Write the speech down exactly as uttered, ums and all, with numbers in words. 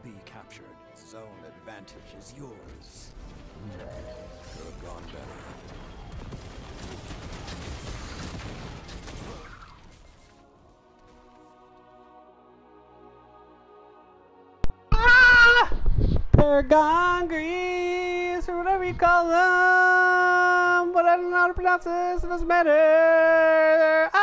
be captured. Zone advantage is yours. Could have gone better. Ah! Peregrine, Greaves, or whatever you call them. But I don't know how to pronounce this, it doesn't matter.